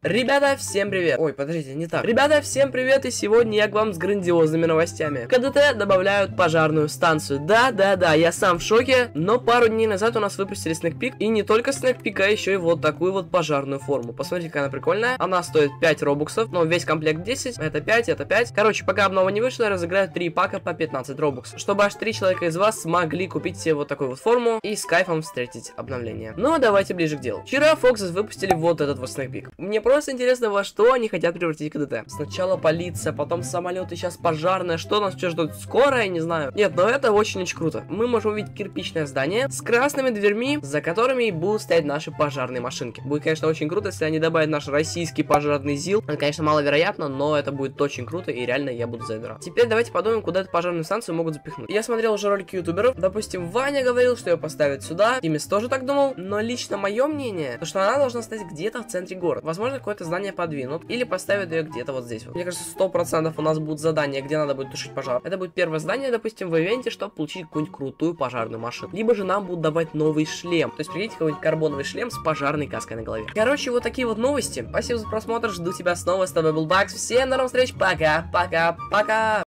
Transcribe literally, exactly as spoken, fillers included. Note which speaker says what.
Speaker 1: Ребята, всем привет! Ой, подождите, не так. Ребята, всем привет, и сегодня я к вам с грандиозными новостями. КДТ добавляют пожарную станцию. Да-да-да, я сам в шоке, но пару дней назад у нас выпустили снэкпик, и не только снэкпик, а еще и вот такую вот пожарную форму. Посмотрите, какая она прикольная. Она стоит пять робуксов, но весь комплект десять, это пять, это пять. Короче, пока обнова не вышла, разыграют три пака по пятнадцать робуксов, чтобы аж три человека из вас смогли купить себе вот такую вот форму и с кайфом встретить обновление. Ну, давайте ближе к делу. Вчера Foxes выпустили вот этот вот снэкпик. Мне просто интересно, во что они хотят превратить КДТ. Сначала полиция, потом самолеты, сейчас пожарная. Что нас что ждут? Скоро, я не знаю. Нет, но это очень-очень круто. Мы можем увидеть кирпичное здание с красными дверьми, за которыми будут стоять наши пожарные машинки. Будет, конечно, очень круто, если они добавят наш российский пожарный ЗИЛ. Это, конечно, маловероятно, но это будет очень круто, и реально я буду за это рад. Теперь давайте подумаем, куда эту пожарную станцию могут запихнуть. Я смотрел уже ролики ютуберов. Допустим, Ваня говорил, что ее поставят сюда. Тимис тоже так думал. Но лично мое мнение, то, что она должна стоять где-то в центре города. Возможно, какое-то здание подвинут или поставят ее где-то вот здесь вот. Мне кажется, сто процентов у нас будут задания, где надо будет тушить пожар. Это будет первое здание, допустим, в ивенте, чтобы получить какую-нибудь крутую пожарную машину. Либо же нам будут давать новый шлем. То есть, прикиньте, какой-нибудь карбоновый шлем с пожарной каской на голове. Короче, вот такие вот новости. Спасибо за просмотр, жду тебя снова. С тобой был Бакс. Всем до новых встреч. Пока, пока, пока.